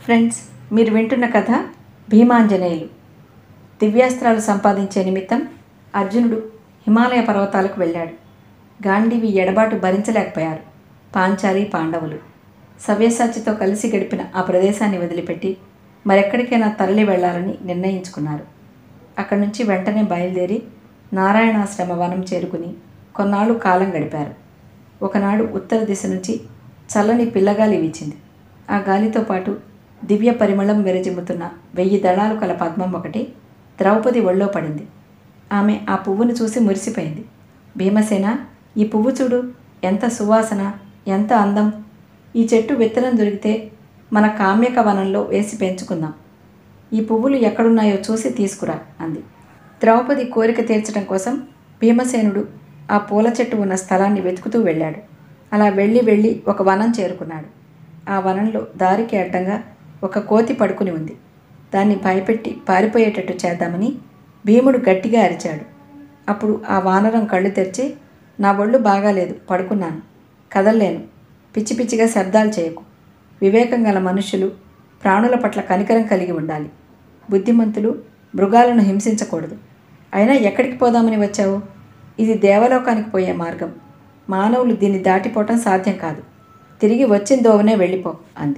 Friends, మీరు వింటున్న కథ భీమాంజనేయులు. దివ్యాస్త్రాలు సంపాదించే నిమిత్తం అర్జునుడు హిమాలయ పర్వతాలకు వెళ్ళాడు. గాంధీవి ఎడబాటు భరించలేకపోయారు పాంచాలి పాండవులు. సవ్యసాచితో కలిసి గడిపిన ఆ ప్రదేశాన్ని వదిలిపెట్టి మరెక్కడికైనా తరలి వెళ్లాలని నిర్ణయించుకున్నారు. అక్కడి నుంచి వెంటనే బయలుదేరి నారాయణాశ్రమ వనం చేరుకుని కొన్నాళ్ళు కాలం గడిపారు. ఒకనాడు ఉత్తర దిశ నుంచి చల్లని పిల్లగాలి వీచింది. ఆ గాలితో పాటు దివ్య పరిమళం విరజిమ్ముతున్న 1000 దళాలు కల పద్మం ఒకటి ద్రౌపది ఒళ్ళో పడింది. ఆమె ఆ పువ్వును చూసి మురిసిపోయింది. భీమసేన, ఈ పువ్వు చూడు, ఎంత సువాసన, ఎంత అందం! ఈ చెట్టు విత్తనం దొరికితే మన కామ్యక వనంలో వేసి పెంచుకుందాం. ఈ పువ్వులు ఎక్కడున్నాయో చూసి తీసుకురా అంది. ద్రౌపది కోరిక తీర్చడం కోసం భీమసేనుడు ఆ పూల చెట్టు ఉన్న స్థలాన్ని వెతుకుతూ వెళ్ళాడు. అలా వెళ్ళి ఒక వనం చేరుకున్నాడు. ఆ వనంలో దారికి అడ్డంగా ఒక కోతి పడుకుని ఉంది. దాన్ని భయపెట్టి పారిపోయేటట్టు చేద్దామని భీముడు గట్టిగా అరిచాడు. అప్పుడు ఆ వానరం కళ్ళు తెరిచి, నా ఒళ్ళు బాగాలేదు, పడుకున్నాను, కదల్లేను, పిచ్చి పిచ్చిగా శబ్దాలు చేయకు. వివేకం గల మనుష్యులు ప్రాణుల పట్ల కనికరం కలిగి ఉండాలి. బుద్ధిమంతులు మృగాలను హింసించకూడదు. అయినా ఎక్కడికి పోదామని వచ్చావు? ఇది దేవలోకానికి పోయే మార్గం. మానవులు దీన్ని దాటిపోవటం సాధ్యం కాదు. తిరిగి వచ్చిన దోవనే వెళ్ళిపో అంది.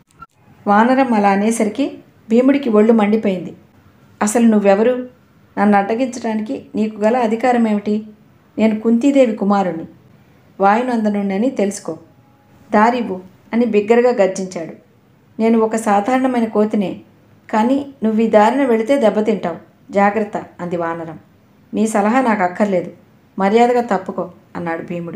వానరం అలా అనేసరికి భీముడికి ఒళ్ళు మండిపోయింది. అసలు నువ్వెవరు? నన్ను అడ్డగించడానికి నీకు గల అధికారం ఏమిటి? నేను కుంతీదేవి కుమారుణ్ణి, వాయునందనుణ్ణని తెలుసుకో. దారివ్వు అని బిగ్గరగా గర్జించాడు. నేను ఒక సాధారణమైన కోతినే, కానీ నువ్వు ఈ దారిన వెళితే దెబ్బతింటావు, జాగ్రత్త అంది వానరం. నీ సలహా నాకు అక్కర్లేదు, మర్యాదగా తప్పుకో అన్నాడు భీముడు.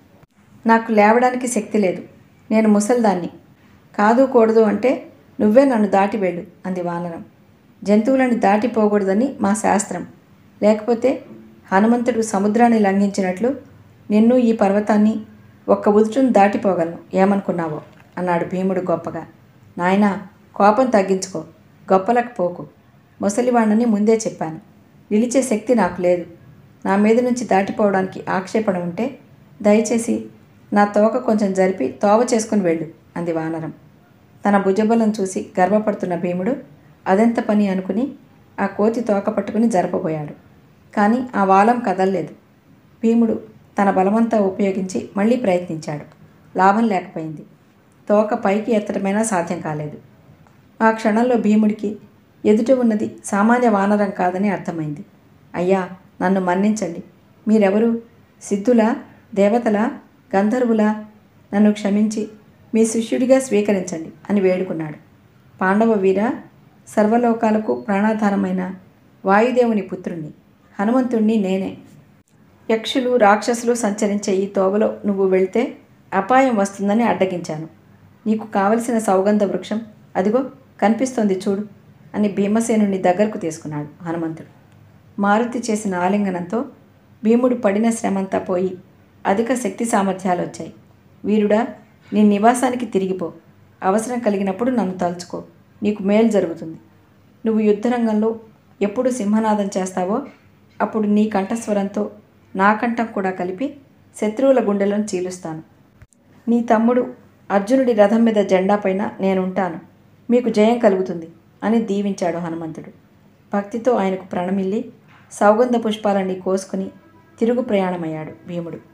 నాకు లేవడానికి శక్తి లేదు, నేను ముసల్దాన్ని. కాదు కూడదు అంటే నువ్వే నన్ను దాటి వెళ్ళు అంది వానరం. జంతువులను దాటిపోకూడదని మా శాస్త్రం. లేకపోతే హనుమంతుడు సముద్రాన్ని లంఘించినట్లు నిన్ను, ఈ పర్వతాన్ని ఒక్క ఉదుటును దాటిపోగలను, ఏమనుకున్నావో అన్నాడు భీముడు గొప్పగా. నాయనా, కోపం తగ్గించుకో, గొప్పలకు పోకు. ముసలివాణ్ణని ముందే చెప్పాను. నిలిచే శక్తి నాకు లేదు. నా మీద నుంచి దాటిపోవడానికి ఆక్షేపణ ఉంటే దయచేసి నా తోక కొంచెం జరిపి తోవ చేసుకుని వెళ్ళు అంది వానరం. తన భుజబలం చూసి గర్వపడుతున్న భీముడు అదెంత పని అనుకుని ఆ కోతి తోక పట్టుకుని జరపబోయాడు. కానీ ఆ వాలం కదల్లేదు. భీముడు తన బలమంతా ఉపయోగించి మళ్ళీ ప్రయత్నించాడు. లాభం లేకపోయింది. తోక పైకి ఎత్తడమైనా సాధ్యం కాలేదు. ఆ క్షణంలో భీముడికి ఎదుట ఉన్నది సామాన్య వానరం కాదని అర్థమైంది. అయ్యా, నన్ను మన్నించండి. మీరెవరు? సిద్ధులా, దేవతలా, గంధర్వులా? నన్ను క్షమించి మీ శిష్యుడిగా స్వీకరించండి అని వేడుకున్నాడు. పాండవ వీర, సర్వలోకాలకు ప్రాణాధారమైన వాయుదేవుని పుత్రుణ్ణి, హనుమంతుణ్ణి నేనే. యక్షులు, రాక్షసులు సంచరించే ఈ తోవలో నువ్వు వెళ్తే అపాయం వస్తుందని అడ్డగించాను. నీకు కావలసిన సౌగంధ వృక్షం అదిగో కనిపిస్తోంది చూడు అని భీమసేనుని దగ్గరకు తీసుకున్నాడు హనుమంతుడు. మారుతి చేసిన ఆలింగనంతో భీముడు పడిన శ్రమంతా పోయి అధిక శక్తి సామర్థ్యాలు వచ్చాయి. వీరుడా, నీ నివాసానికి తిరిగిపో. అవసరం కలిగినప్పుడు నన్ను తలుచుకో, నీకు మేలు జరుగుతుంది. నువ్వు యుద్ధరంగంలో ఎప్పుడు సింహనాదం చేస్తావో అప్పుడు నీ కంఠస్వరంతో నా కంఠం కూడా కలిపి శత్రువుల గుండెలను చీలుస్తాను. నీ తమ్ముడు అర్జునుడి రథం మీద జెండా పైన నేనుంటాను. మీకు జయం కలుగుతుంది అని దీవించాడు హనుమంతుడు. భక్తితో ఆయనకు ప్రణమిల్లి సౌగంధ పుష్పాలన్నీ కోసుకుని తిరుగు ప్రయాణమయ్యాడు భీముడు.